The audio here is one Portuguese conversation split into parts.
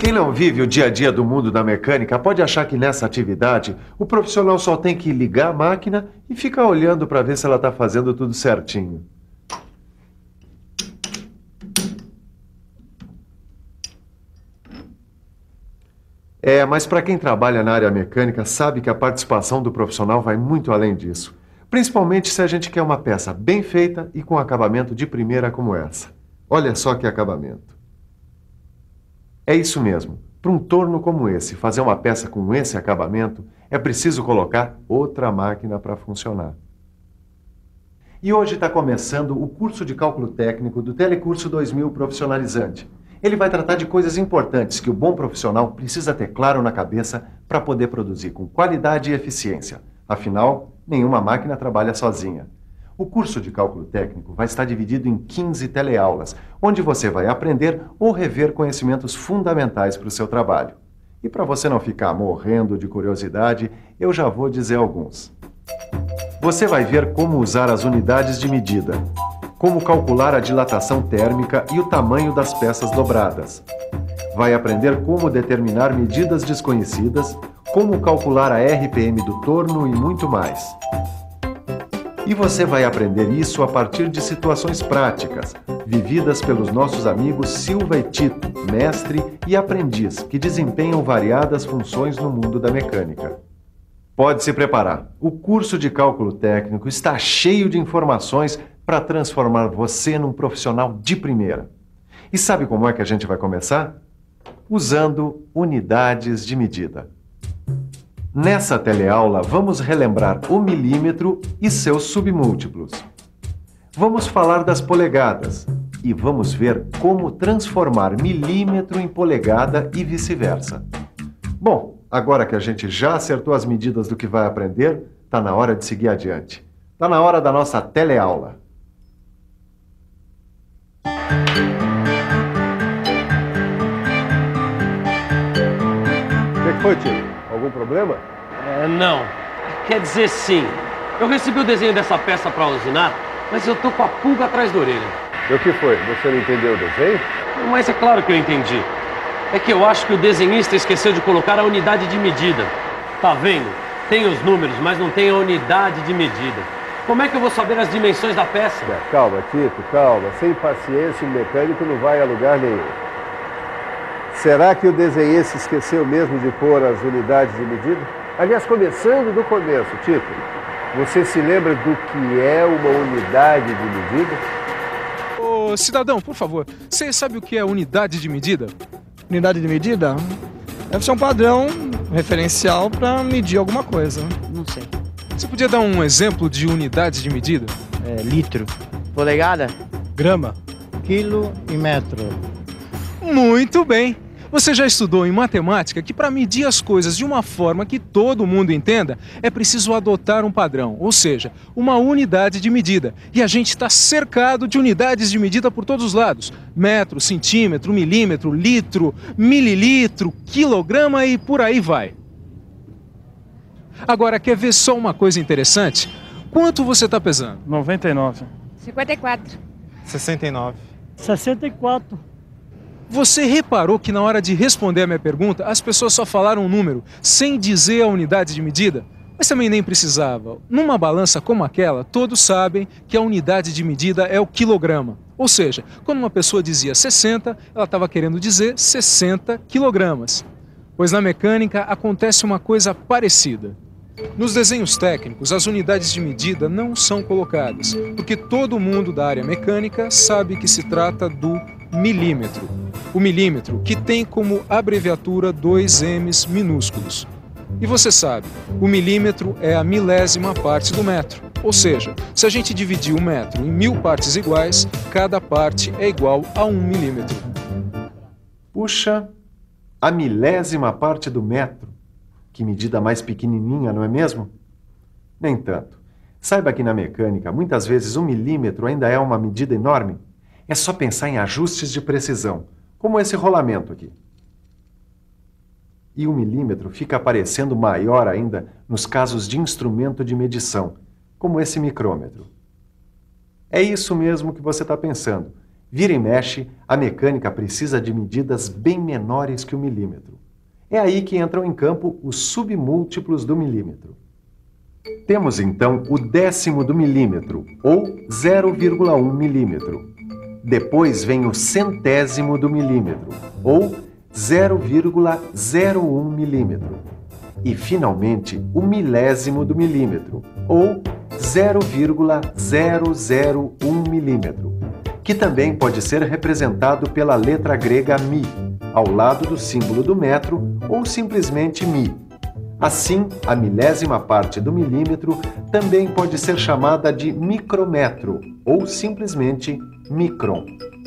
Quem não vive o dia a dia do mundo da mecânica pode achar que nessa atividade o profissional só tem que ligar a máquina e ficar olhando para ver se ela está fazendo tudo certinho. Mas para quem trabalha na área mecânica sabe que a participação do profissional vai muito além disso. Principalmente se a gente quer uma peça bem feita e com acabamento de primeira como essa. Olha só que acabamento. É isso mesmo. Para um torno como esse, fazer uma peça com esse acabamento, é preciso colocar outra máquina para funcionar. E hoje está começando o curso de cálculo técnico do Telecurso 2000 Profissionalizante. Ele vai tratar de coisas importantes que o bom profissional precisa ter claro na cabeça para poder produzir com qualidade e eficiência. Afinal, nenhuma máquina trabalha sozinha. O curso de cálculo técnico vai estar dividido em 15 teleaulas, onde você vai aprender ou rever conhecimentos fundamentais para o seu trabalho. E para você não ficar morrendo de curiosidade, eu já vou dizer alguns. Você vai ver como usar as unidades de medida, como calcular a dilatação térmica e o tamanho das peças dobradas. Vai aprender como determinar medidas desconhecidas, como calcular a RPM do torno e muito mais. E você vai aprender isso a partir de situações práticas, vividas pelos nossos amigos Silva e Tito, mestre e aprendiz, que desempenham variadas funções no mundo da mecânica. Pode se preparar. O curso de cálculo técnico está cheio de informações para transformar você num profissional de primeira. E sabe como é que a gente vai começar? Usando unidades de medida. Nessa teleaula, vamos relembrar o milímetro e seus submúltiplos. Vamos falar das polegadas e vamos ver como transformar milímetro em polegada e vice-versa. Bom, agora que a gente já acertou as medidas do que vai aprender, está na hora de seguir adiante. Está na hora da nossa teleaula. O que foi, tio? Algum problema? Não. Quer dizer, sim. Eu recebi o desenho dessa peça para usinar, mas eu tô com a pulga atrás da orelha. E o que foi? Você não entendeu o desenho? Mas é claro que eu entendi. É que eu acho que o desenhista esqueceu de colocar a unidade de medida. Tá vendo? Tem os números, mas não tem a unidade de medida. Como é que eu vou saber as dimensões da peça? Calma, Tito, calma. Sem paciência, o mecânico não vai a lugar nenhum. Será que o desenhista esqueceu mesmo de pôr as unidades de medida? Aliás, começando do começo, Tito, você se lembra do que é uma unidade de medida? Ô, cidadão, por favor, você sabe o que é unidade de medida? Unidade de medida? Deve ser um padrão referencial para medir alguma coisa. Não sei. Você podia dar um exemplo de unidade de medida? Litro. Polegada? Grama. Quilo e metro. Muito bem! Você já estudou em matemática que para medir as coisas de uma forma que todo mundo entenda, é preciso adotar um padrão, ou seja, uma unidade de medida. E a gente está cercado de unidades de medida por todos os lados. Metro, centímetro, milímetro, litro, mililitro, quilograma e por aí vai. Agora, quer ver só uma coisa interessante? Quanto você está pesando? 99. 54. 69. 64. Você reparou que na hora de responder a minha pergunta, as pessoas só falaram um número, sem dizer a unidade de medida? Mas também nem precisava. Numa balança como aquela, todos sabem que a unidade de medida é o quilograma. Ou seja, quando uma pessoa dizia 60, ela estava querendo dizer 60 quilogramas. Pois na mecânica acontece uma coisa parecida. Nos desenhos técnicos, as unidades de medida não são colocadas, porque todo mundo da área mecânica sabe que se trata do milímetro. O milímetro, que tem como abreviatura 2 M's minúsculos. E você sabe, o milímetro é a milésima parte do metro. Ou seja, se a gente dividir o metro em 1000 partes iguais, cada parte é igual a 1 milímetro. Puxa, a milésima parte do metro. Que medida mais pequenininha, não é mesmo? Nem tanto. Saiba que na mecânica, muitas vezes 1 milímetro ainda é uma medida enorme. É só pensar em ajustes de precisão, como esse rolamento aqui. E 1 milímetro fica aparecendo maior ainda nos casos de instrumento de medição, como esse micrômetro. É isso mesmo que você está pensando. Vira e mexe, a mecânica precisa de medidas bem menores que o milímetro. É aí que entram em campo os submúltiplos do milímetro. Temos então o décimo do milímetro, ou 0,1 milímetro. Depois vem o centésimo do milímetro, ou 0,01 milímetro. E, finalmente, o milésimo do milímetro, ou 0,001 milímetro, que também pode ser representado pela letra grega mi, ao lado do símbolo do metro, ou simplesmente mi. Assim, a milésima parte do milímetro também pode ser chamada de micrômetro, ou simplesmente micron.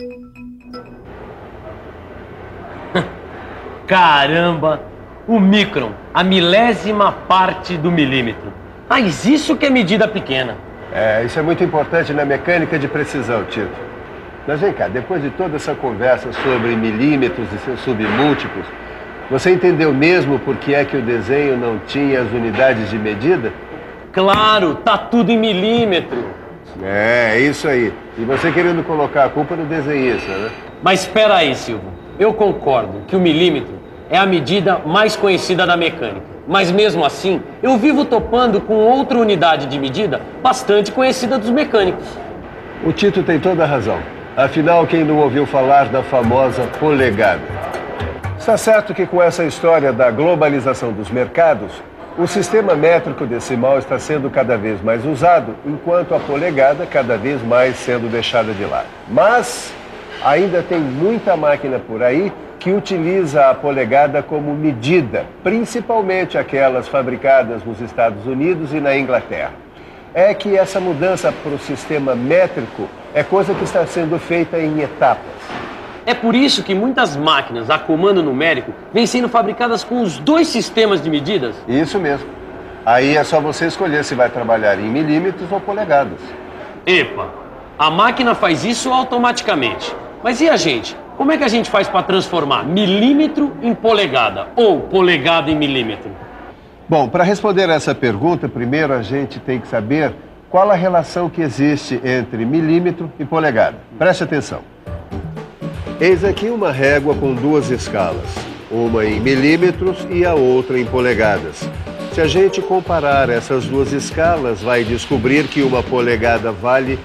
Caramba! O micron, a milésima parte do milímetro. Mas isso que é medida pequena. Isso é muito importante na mecânica de precisão, Tito. Mas vem cá, depois de toda essa conversa sobre milímetros e seus submúltiplos, você entendeu mesmo por que é que o desenho não tinha as unidades de medida? Claro, tá tudo em milímetro. É isso aí. E você querendo colocar a culpa no desenhista, né? Mas espera aí, Silvio. Eu concordo que o milímetro é a medida mais conhecida da mecânica. Mas mesmo assim, eu vivo topando com outra unidade de medida bastante conhecida dos mecânicos. O Tito tem toda a razão. Afinal, quem não ouviu falar da famosa polegada? Está certo que com essa história da globalização dos mercados, o sistema métrico decimal está sendo cada vez mais usado, enquanto a polegada cada vez mais sendo deixada de lado. Mas ainda tem muita máquina por aí que utiliza a polegada como medida, principalmente aquelas fabricadas nos Estados Unidos e na Inglaterra. É que essa mudança para o sistema métrico é coisa que está sendo feita em etapas. É por isso que muitas máquinas a comando numérico vêm sendo fabricadas com os dois sistemas de medidas? Isso mesmo. Aí é só você escolher se vai trabalhar em milímetros ou polegadas. Epa, a máquina faz isso automaticamente. Mas e a gente? Como é que a gente faz para transformar milímetro em polegada ou polegada em milímetro? Bom, para responder essa pergunta, primeiro a gente tem que saber qual a relação que existe entre milímetro e polegada. Preste atenção. Eis aqui uma régua com duas escalas, uma em milímetros e a outra em polegadas. Se a gente comparar essas duas escalas, vai descobrir que uma polegada vale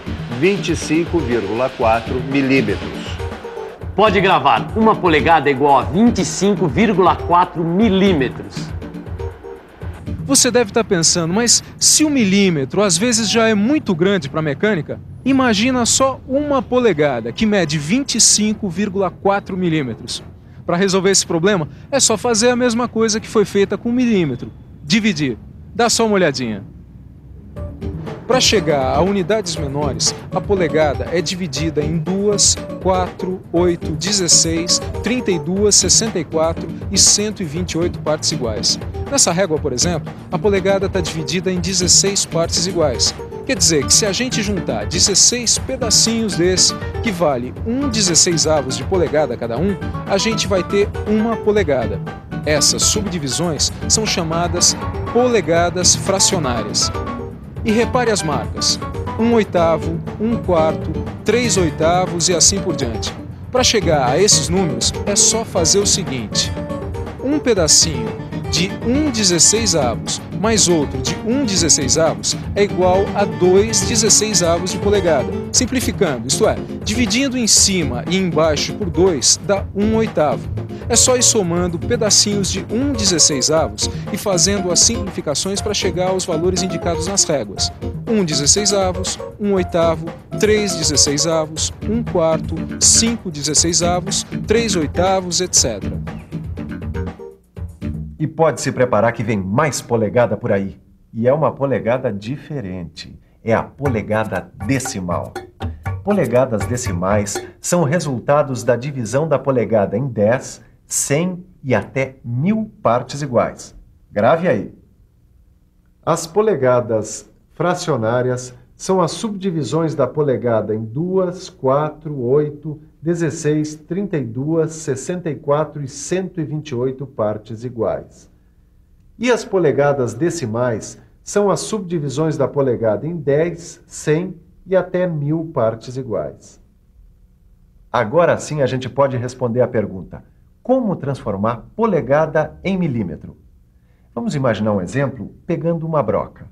25,4 milímetros. Pode gravar, uma polegada é igual a 25,4 milímetros. Você deve estar pensando, mas se o milímetro às vezes já é muito grande para a mecânica, imagina só uma polegada, que mede 25,4 milímetros. Para resolver esse problema, é só fazer a mesma coisa que foi feita com o milímetro. Dividir. Dá só uma olhadinha. Para chegar a unidades menores, a polegada é dividida em 2, 4, 8, 16, 32, 64 e 128 partes iguais. Nessa régua, por exemplo, a polegada está dividida em 16 partes iguais. Quer dizer que se a gente juntar 16 pedacinhos desse, que vale 1/16 de polegada cada um, a gente vai ter uma polegada. Essas subdivisões são chamadas polegadas fracionárias. E repare as marcas: 1/8, 1/4, 3/8 e assim por diante. Para chegar a esses números, é só fazer o seguinte: um pedacinho de 1/16 mais outro de 1/16 é igual a 2/16 de polegada. Simplificando, isto é, dividindo em cima e embaixo por 2 dá 1/8. É só ir somando pedacinhos de 1/16 e fazendo as simplificações para chegar aos valores indicados nas réguas: 1/16, 1/8, 3/16, 1/4, 5/16, 3/8, etc. E pode se preparar que vem mais polegada por aí. E é uma polegada diferente. É a polegada decimal. Polegadas decimais são resultados da divisão da polegada em 10, 100 e até 1000 partes iguais. Grave aí. As polegadas fracionárias são as subdivisões da polegada em 2, 4, 8, 16, 32, 64 e 128 partes iguais. E as polegadas decimais são as subdivisões da polegada em 10, 100 e até 1000 partes iguais. Agora sim a gente pode responder a pergunta: como transformar polegada em milímetro? Vamos imaginar um exemplo pegando uma broca.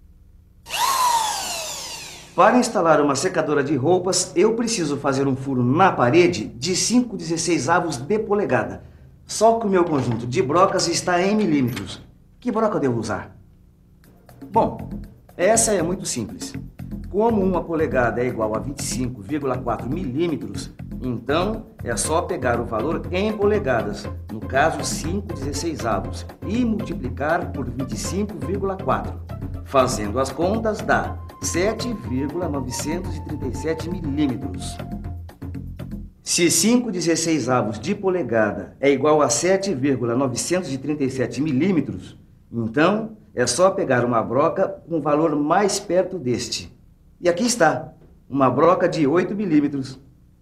Para instalar uma secadora de roupas, eu preciso fazer um furo na parede de 5/16 de polegada. Só que o meu conjunto de brocas está em milímetros. Que broca eu devo usar? Bom, essa é muito simples. Como uma polegada é igual a 25,4 milímetros, então é só pegar o valor em polegadas, no caso 5/16, e multiplicar por 25,4. Fazendo as contas dá 7,937 milímetros. Se 5/16 de polegada é igual a 7,937 milímetros, então é só pegar uma broca com o valor mais perto deste. E aqui está, uma broca de 8 milímetros.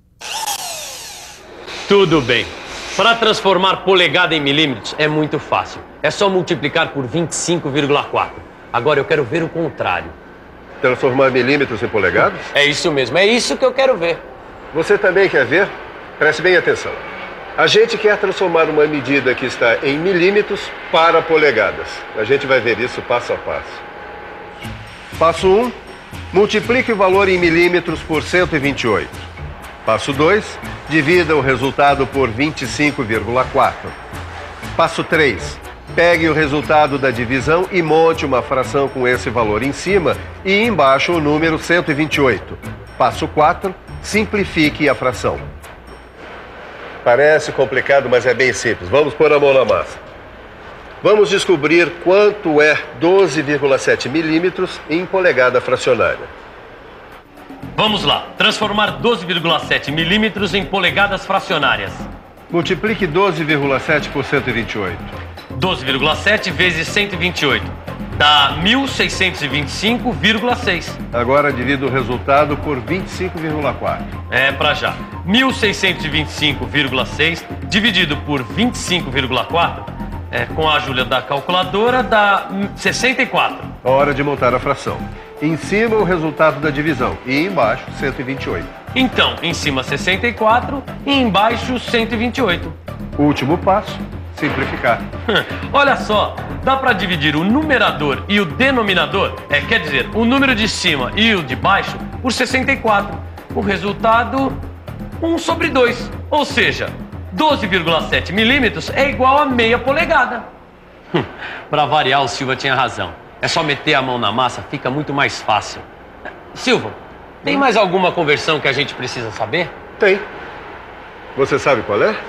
Tudo bem. Para transformar polegada em milímetros é muito fácil. É só multiplicar por 25,4. Agora eu quero ver o contrário. Transformar milímetros em polegadas? É isso mesmo, é isso que eu quero ver. Você também quer ver? Preste bem atenção. A gente quer transformar uma medida que está em milímetros para polegadas. A gente vai ver isso passo a passo. Passo 1. Multiplique o valor em milímetros por 128. Passo 2. Divida o resultado por 25,4. Passo 3. Pegue o resultado da divisão e monte uma fração com esse valor em cima e embaixo o número 128. Passo 4. Simplifique a fração. Parece complicado, mas é bem simples. Vamos pôr a mão na massa. Vamos descobrir quanto é 12,7 milímetros em polegada fracionária. Vamos lá, transformar 12,7 milímetros em polegadas fracionárias. Multiplique 12,7 por 128. 12,7 vezes 128 dá 1.625,6. Agora divida o resultado por 25,4. É pra já. 1.625,6 dividido por 25,4, com a ajuda da calculadora, dá 64. Hora de montar a fração. Em cima o resultado da divisão e embaixo 128. Então, em cima 64 e embaixo 128. Último passo, simplificar. Olha só, dá para dividir o numerador e o denominador, quer dizer, o número de cima e o de baixo, por 64. O resultado, 1/2. Ou seja, 12,7 milímetros é igual a meia polegada. Para variar, o Silva tinha razão. É só meter a mão na massa, fica muito mais fácil. Silva, tem mais alguma conversão que a gente precisa saber? Tem. Você sabe qual é?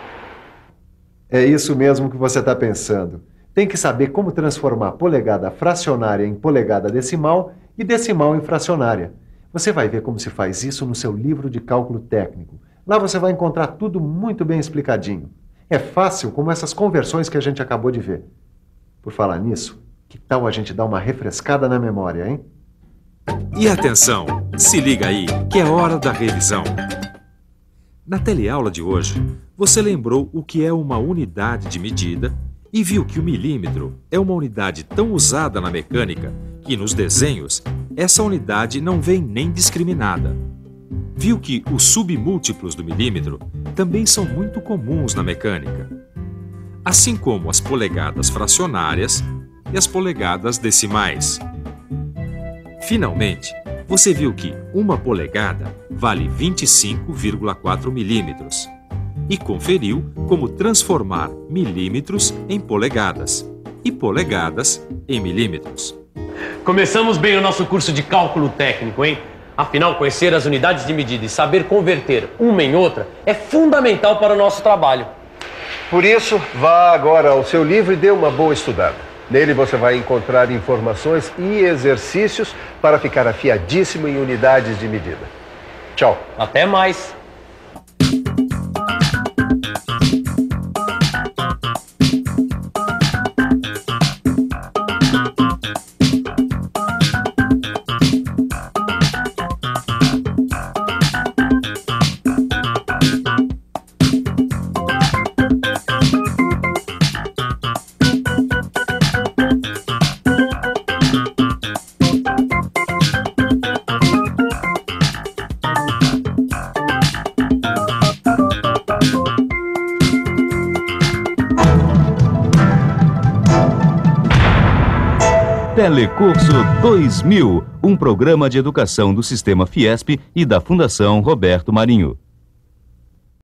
É isso mesmo que você está pensando. Tem que saber como transformar polegada fracionária em polegada decimal e decimal em fracionária. Você vai ver como se faz isso no seu livro de cálculo técnico. Lá você vai encontrar tudo muito bem explicadinho. É fácil como essas conversões que a gente acabou de ver. Por falar nisso, que tal a gente dar uma refrescada na memória, hein? E atenção, se liga aí, que é hora da revisão. Na teleaula de hoje, você lembrou o que é uma unidade de medida e viu que o milímetro é uma unidade tão usada na mecânica que nos desenhos essa unidade não vem nem discriminada. Viu que os submúltiplos do milímetro também são muito comuns na mecânica, assim como as polegadas fracionárias e as polegadas decimais. Finalmente, você viu que uma polegada vale 25,4 milímetros e conferiu como transformar milímetros em polegadas e polegadas em milímetros. Começamos bem o nosso curso de cálculo técnico, hein? Afinal, conhecer as unidades de medida e saber converter uma em outra é fundamental para o nosso trabalho. Por isso, vá agora ao seu livro e dê uma boa estudada. Nele você vai encontrar informações e exercícios para ficar afiadíssimo em unidades de medida. Tchau. Até mais. Telecurso 2000, um programa de educação do Sistema Fiesp e da Fundação Roberto Marinho.